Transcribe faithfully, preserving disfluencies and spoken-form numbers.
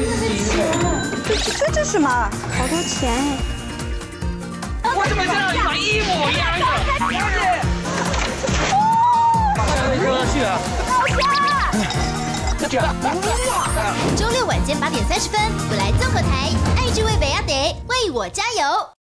这这这什么？好多钱哎！ 我怎么知道你长一模一样的？扔下去啊！ 好香！ 周六晚间八点三十分，我来综合台，爱之味北亚得为我加油。